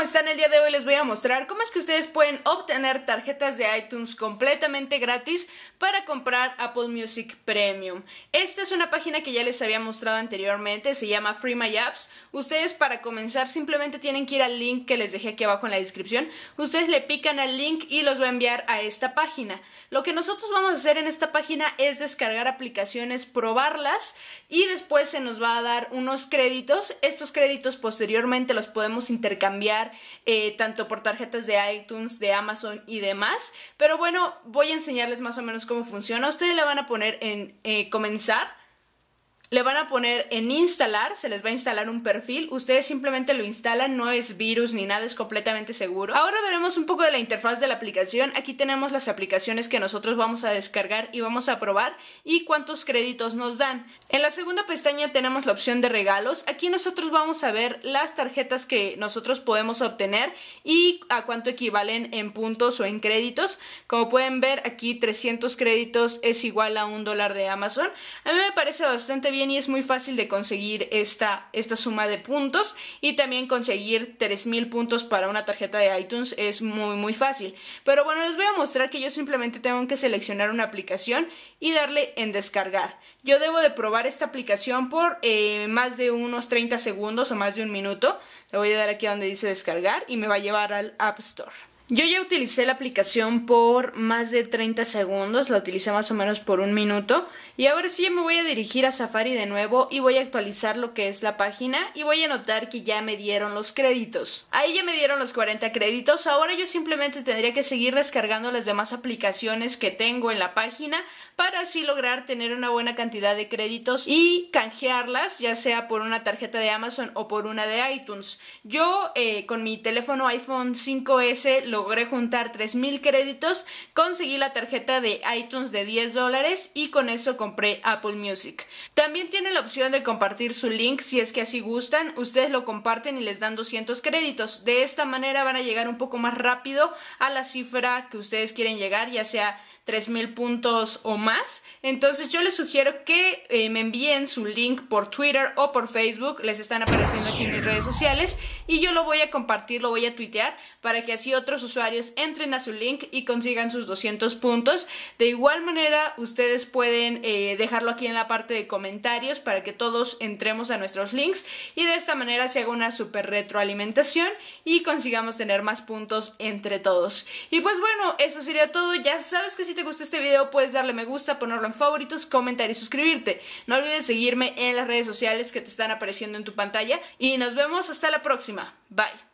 están? El día de hoy les voy a mostrar cómo es que ustedes pueden obtener tarjetas de iTunes completamente gratis para comprar Apple Music Premium. Esta es una página que ya les había mostrado anteriormente, se llama Free My Apps. Ustedes para comenzar simplemente tienen que ir al link que les dejé aquí abajo en la descripción. Ustedes le pican al link y los va a enviar a esta página. Lo que nosotros vamos a hacer en esta página es descargar aplicaciones, probarlas y después se nos va a dar unos créditos. Estos créditos posteriormente los podemos intercambiar tanto por tarjetas de iTunes, de Amazon y demás. Pero bueno, voy a enseñarles más o menos cómo funciona. Ustedes le van a poner en comenzar. Le van a poner en instalar, se les va a instalar un perfil, ustedes simplemente lo instalan, no es virus ni nada, es completamente seguro. Ahora veremos un poco de la interfaz de la aplicación. Aquí tenemos las aplicaciones que nosotros vamos a descargar y vamos a probar y cuántos créditos nos dan. En la segunda pestaña tenemos la opción de regalos. Aquí nosotros vamos a ver las tarjetas que nosotros podemos obtener y a cuánto equivalen en puntos o en créditos. Como pueden ver, aquí 300 créditos es igual a $1 de Amazon. A mí me parece bastante bien y es muy fácil de conseguir esta suma de puntos, y también conseguir 3000 puntos para una tarjeta de iTunes es muy fácil. Pero bueno, les voy a mostrar que yo simplemente tengo que seleccionar una aplicación y darle en descargar. Yo debo de probar esta aplicación por más de unos 30 segundos o más de un minuto. Le voy a dar aquí donde dice descargar y me va a llevar al App Store. Yo ya utilicé la aplicación por más de 30 segundos, la utilicé más o menos por un minuto, y ahora sí me voy a dirigir a Safari de nuevo y voy a actualizar lo que es la página y voy a notar que ya me dieron los créditos. Ahí ya me dieron los 40 créditos, ahora yo simplemente tendría que seguir descargando las demás aplicaciones que tengo en la página para así lograr tener una buena cantidad de créditos y canjearlas, ya sea por una tarjeta de Amazon o por una de iTunes. Yo con mi teléfono iPhone 5S logré juntar 3000 créditos, conseguí la tarjeta de iTunes de $10 y con eso compré Apple Music. También tiene la opción de compartir su link si es que así gustan. Ustedes lo comparten y les dan 200 créditos. De esta manera van a llegar un poco más rápido a la cifra que ustedes quieren llegar, ya sea 3000 puntos o más. Entonces yo les sugiero que me envíen su link por Twitter o por Facebook, les están apareciendo aquí en mis redes sociales, y yo lo voy a compartir, lo voy a tuitear para que así otros usuarios entren a su link y consigan sus 200 puntos. De igual manera ustedes pueden dejarlo aquí en la parte de comentarios para que todos entremos a nuestros links y de esta manera se haga una super retroalimentación y consigamos tener más puntos entre todos. Y pues bueno, eso sería todo. Ya sabes que si te gustó este video puedes darle me gusta, ponerlo en favoritos, comentar y suscribirte. No olvides seguirme en las redes sociales que te están apareciendo en tu pantalla y nos vemos hasta la próxima. Bye.